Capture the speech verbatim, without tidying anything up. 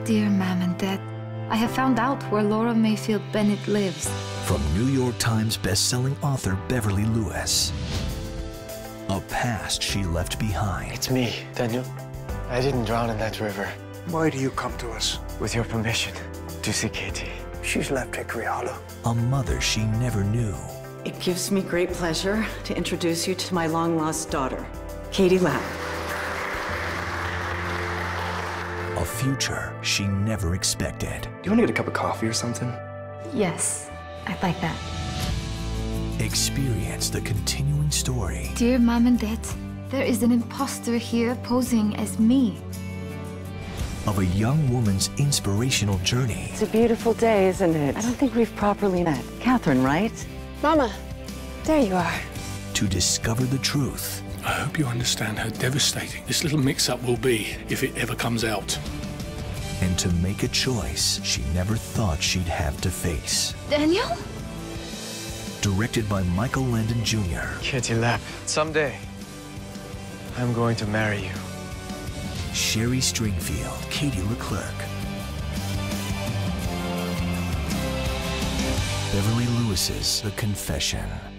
Dear Mom and Dad, I have found out where Laura Mayfield Bennett lives. From New York Times bestselling author Beverly Lewis. A past she left behind. It's me, Daniel. I didn't drown in that river. Why do you come to us? With your permission, to see Katie. She's left Hickory Hollow. A mother she never knew. It gives me great pleasure to introduce you to my long-lost daughter, Katie Lapp. A future she never expected. Do you want to get a cup of coffee or something? Yes, I'd like that. Experience the continuing story. Dear Mom and Dad, there is an imposter here posing as me. Of a young woman's inspirational journey. It's a beautiful day, isn't it? I don't think we've properly met. Catherine, right? Mama, there you are. To discover the truth. I hope you understand how devastating this little mix-up will be if it ever comes out. And to make a choice she never thought she'd have to face. Daniel? Directed by Michael Landon Junior Katie Lapp, someday, I'm going to marry you. Sherry Stringfield, Katie Leclerc. Beverly Lewis's The Confession.